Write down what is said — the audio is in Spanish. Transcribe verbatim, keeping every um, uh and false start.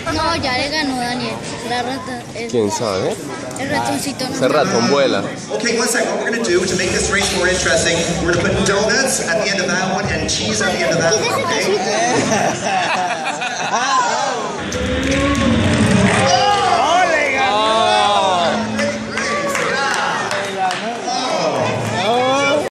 No, ya le ganó Daniel. La rata. El, ¿Quién sabe? el ratoncito no. Ese ratón vuela. Okay, one second. What we're going to do to make this race more interesting, we're going to put donuts at the end of that one and cheese at the end of that one, okay?